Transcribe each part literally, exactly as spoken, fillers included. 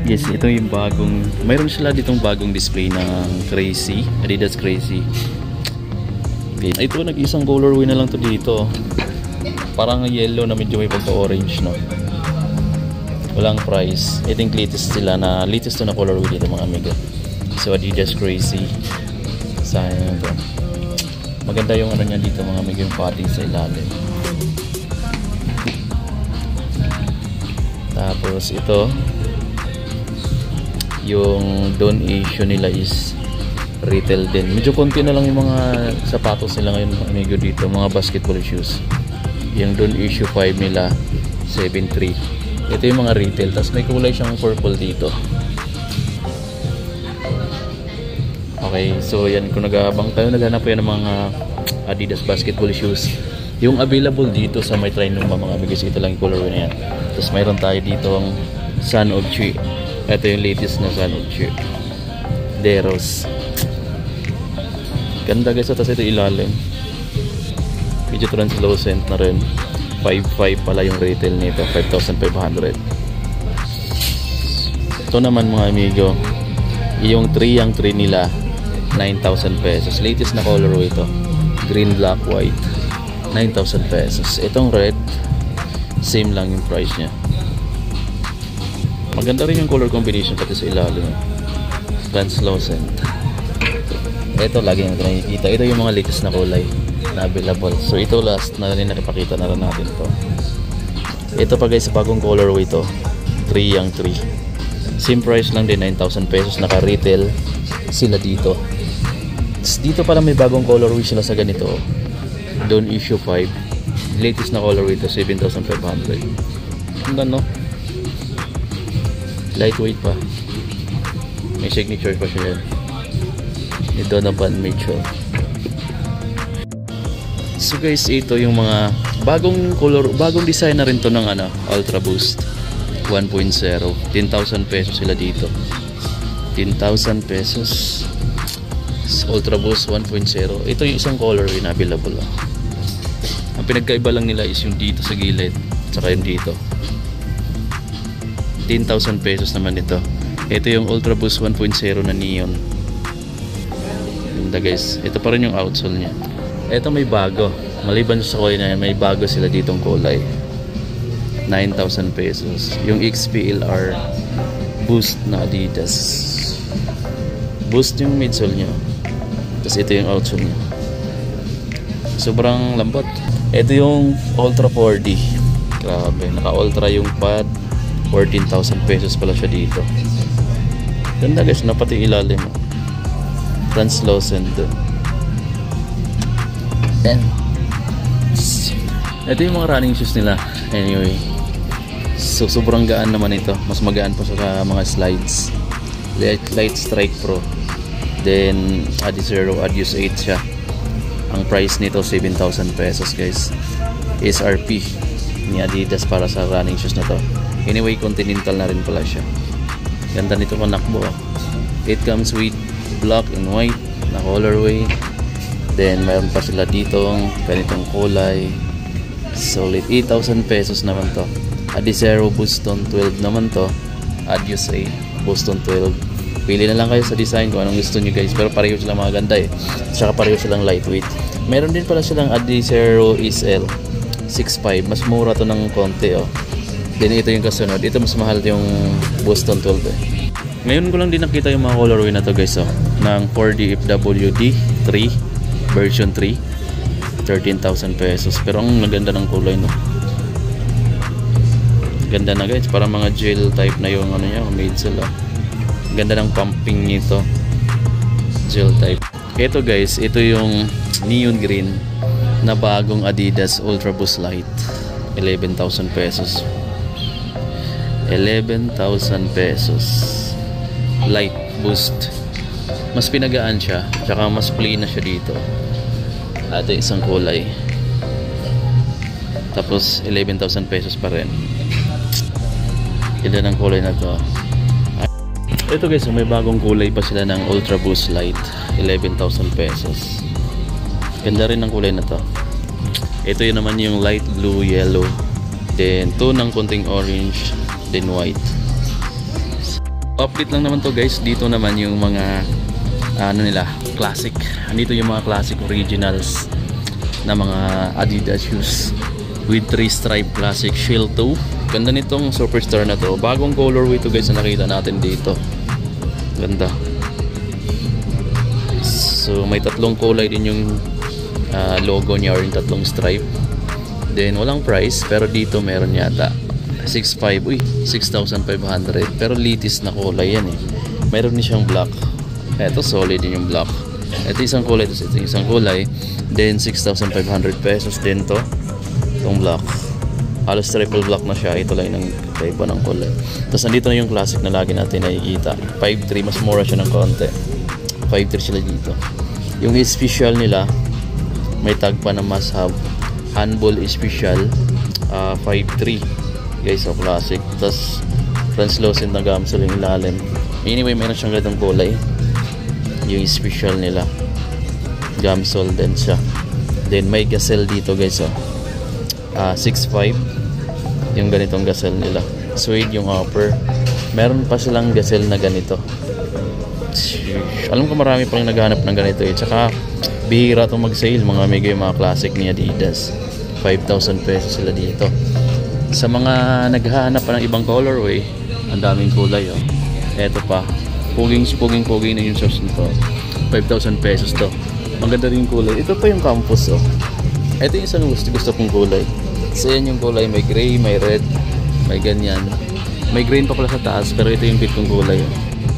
Yes, ito yung bagong, mayroon sila ditong bagong display ng Crazy, Adidas Crazy. Okay. Ito, nag-isang colorway na lang to dito. Parang yellow na medyo may pagka-orange, no? Walang price. Ito yung latest sila na, latest to na colorway dito mga amigo. So, Adidas Crazy. Sayang ito. Maganda yung ano niya dito mga amigo, yung padding sa ilalim. Tapos ito, yung donation nila is retail din. Medyo konti na lang yung mga sapatos nila ngayon amigo dito, mga basketball shoes. Yung donation five nila seven three. Ito yung mga retail. Tapos may kulay siyang purple dito. Okay, so yan, kung nag-aabang tayo, naghanap po yan ng mga Adidas basketball shoes. Yung available dito sa may train ng mga amigo, ito lang yung colorway na yan. Tapos mayroon tayo dito ang Sun of Chi. Ito yung latest na Sun of Chi Deros. Ganda guys. Tapos ito ilalim, medyo translucent na rin. Five five pala yung retail nito, five thousand five hundred. Ito naman mga amigo, yung three yung three nila nine thousand pesos. Latest na colorway ito, green, black, white. Nine thousand pesos. Itong red, same lang yung price nya. Maganda rin yung color combination pati sa ilalim, translucent. Ito lagi natin nakikita. Ito yung mga latest na kulay na available. So ito last na rin nakipakita na rin natin to. Ito pa guys, bagong colorway to, three yung three. Same price lang din, nine thousand pesos. Naka retail sila dito. Dito pala may bagong colorway sila sa ganito, Don't Issue five. Latest na colorway to, seven thousand five hundred. Ang no? Lightweight pa. May signature pa siya yan. Ni Donovan Mitchell. So guys, ito yung mga bagong color, bagong design na rin to ng ano, Ultra Boost one point oh. ten thousand pesos sila dito. ten thousand pesos. Ultra Boost one point oh. Ito yung isang color na available. Oh. Ang pinagkaiba lang nila is yung dito sa gilid, saka yung dito. ten thousand pesos naman ito. Ito yung Ultra Boost one point oh na neon. Ganda guys. Ito pa rin yung outsole nya. Ito may bago. Maliban sa kulay na yan, may bago sila ditong kulay. nine thousand pesos. Yung X P L R Boost na Adidas. Boost yung midsole nya. Tapos ito yung outsole nya. Sobrang lambot. Ito yung Ultra four D. Grabe. Naka-ultra yung pad. fourteen thousand pesos pala siya dito. Ganda guys, na pati ilalim. Translucent. And ito yung mga running shoes nila. Anyway, so sobrang gaan naman ito. Mas magaan pa sa mga slides. Light, Light Strike Pro. Then Adizero Adios eight siya. Ang price nito seven thousand pesos guys. S R P ni Adidas para sa running shoes na to. Anyway, Continental na rin pala siya. Ganda nito kung nakbo. It comes with black and white na colorway. Then mayroon pa sila ditong ganitong kulay. Solid eight thousand pesos naman to. Adizero Boston twelve naman to. Adios eight Boston twelve. Pili na lang kayo sa design kung anong gusto nyo guys. Pero pareho silang mga ganda eh. Tsaka pareho silang lightweight. Meron din pala silang Adizero S L six five. Mas mura to ng konti oh. Then ito yung kasunod. Ito mas mahal yung Boston twelve eh. Ngayon ko lang din nakita yung mga colorway na to guys oh. Ng four D F W D three version three. thirteen thousand pesos. Pero ang maganda ng kulay no. Ganda na guys. Para mga gel type na yung ano niya. Midsole oh. Ganda ng pumping nito. Gel type. Ito guys. Ito yung neon green na bagong Adidas Ultra Boost Light. eleven thousand pesos. eleven thousand pesos. Light Boost. Mas pinagaan siya. Tsaka mas plain na siya dito. At isang kulay. Tapos eleven thousand pesos pa rin. Ganda ng kulay na to. Ito guys, may bagong kulay pa sila ng Ultra Boost Light. eleven thousand pesos. Ganda rin ng kulay na to. Ito yun naman yung light blue, yellow. Then two ng konting orange. Then white. Update lang naman to guys. Dito naman yung mga ano nila, classic. Andito yung mga classic originals na mga Adidas shoes with three stripe classic Shield two. Ganda nitong Superstar na to. Bagong colorway to guys na nakita natin dito. Ganda. So may tatlong kulay din yung uh, logo niya, or yung tatlong stripe. Then walang price, pero dito meron yata six five, uy, six thousand five hundred. Pero litis na kulay yan eh. Meron din siyang black. Ito solid din yung black. Ito isang kulay, ito isang kulay. Then six thousand five hundred pesos din to. Itong black. Halos triple black na siya. Ito lang ng iba ng kulay. Tapos nandito na yung classic na lagi natin nakikita. five three, mas mura siya ng konti. five three sila dito. Yung special nila, may tag pa na must have. Handball special, uh, five three. Guys, so classic. Tapos translucent na gamsol yung ilalim. Anyway, mayroon siyang ganitong kulay. Yung special nila, gamsol din siya. Then may gazelle dito guys, oh. uh, six five yung ganitong gazelle nila. Suede yung upper. Meron pa silang gazelle na ganito. Alam ko marami pang naghahanap ng ganito eh. Tsaka bihira itong mag-sale. Mga mega yung mga classic ni Adidas. Five thousand pesos sila dito. Sa mga naghahanap pa ng ibang colorway, ang daming kulay, oh. Eto pa, puging puging puging na yung sauce nito. five thousand pesos to. Maganda rin yung kulay. Ito pa yung campus, oh. Ito yung isang gusto, gusto kong kulay. So yan yung kulay, may gray, may red, may ganyan. May green pa pala sa taas, pero ito yung bit kong kulay, oh.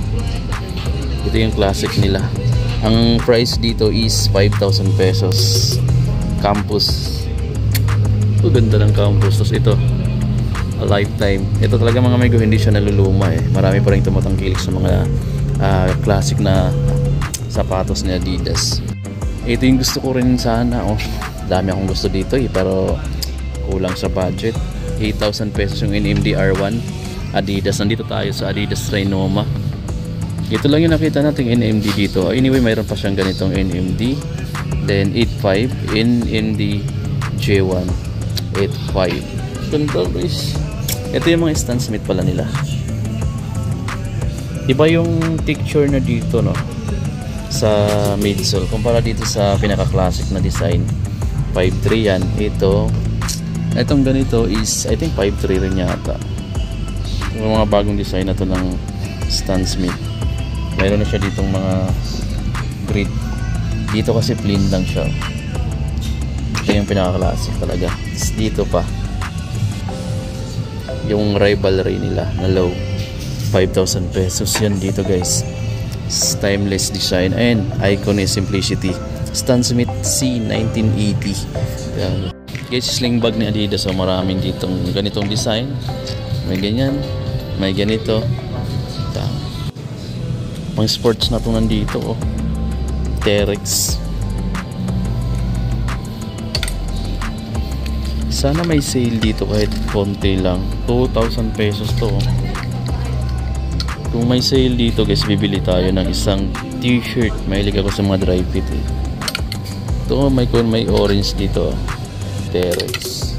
Ito yung classic nila. Ang price dito is five thousand pesos. Campus. Ito ganda ng campus. Tapos ito, a lifetime. Ito talaga mga amigo, hindi siya naluluma eh. Marami pa rin tumatangkilik sa mga uh, classic na sapatos ni Adidas. Ito yung gusto ko rin sana, oh. Dami akong gusto dito eh, pero kulang sa budget. Eight thousand pesos yung N M D R one Adidas. Nandito tayo sa Adidas Trinoma. Ito lang yung nakita nating N M D dito. Anyway, mayroon pa siyang ganitong N M D. Then eight five, N M D J one eight five. Ganda guys. Ito yung mga Stan Smith pala nila. Iba yung texture na dito, no, sa midsole kumpara dito sa pinaka-classic na design. Five three yan. Ito, itong ganito is I think five three rin yata. Yung mga bagong design na to ng Stan Smith. Mayroon na siya ditong mga grid. Dito kasi plain lang siya. Ito yung pinaka-classic talaga. Tapos dito pa yung rivalry nila na low, five thousand pesos yan dito guys. Timeless design and icon is simplicity. Stan Smith C nineteen eighty. Yan. Guys, sling bag ni Adidas, so maraming ditong ganitong design. May ganyan, may ganito. Yan. Pang sports na to nandito, oh. Terex. Sana may sale dito kahit konti lang. Two thousand pesos to. Kung may sale dito guys, bibili tayo ng isang t-shirt. Mahilig ako sa mga dry fit eh. Ito may, may orange dito, Terex.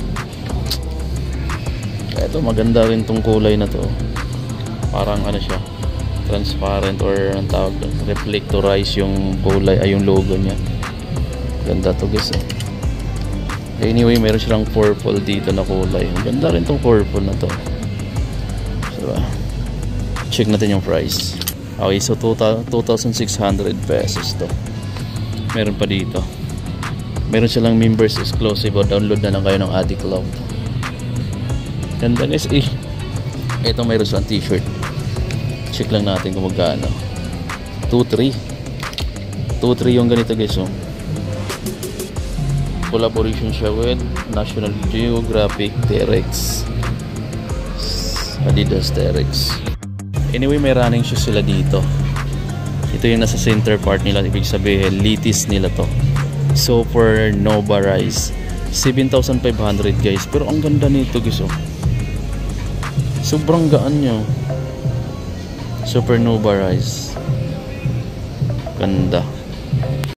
Ito maganda rin tong kulay na to. Parang ano siya, transparent or ang tawag doon, reflectorize yung kulay, ay yung logo niya. Ganda to guys, eh. Anyway, meron silang purple dito na kulay. Ang ganda rin tong purple na to. So, check natin yung price. Okay, so two thousand six hundred pesos to. Meron pa dito. Meron silang members exclusive, o download na lang kayo ng Adi Club. Ganda guys, eh. Ito meron silang t-shirt. Check lang natin kung magkano. two three. two three yung ganito guys, oh. Collaboration siya with National Geographic, Terex, Adidas Terex. Anyway, may running shoes sila dito. Ito yung nasa center part nila, ibig sabihin litis nila to. Super Nova Rise, seven thousand five hundred guys. Pero ang ganda nito guys, oh. Sobrang gaan nyo. Super Nova Rise, ganda.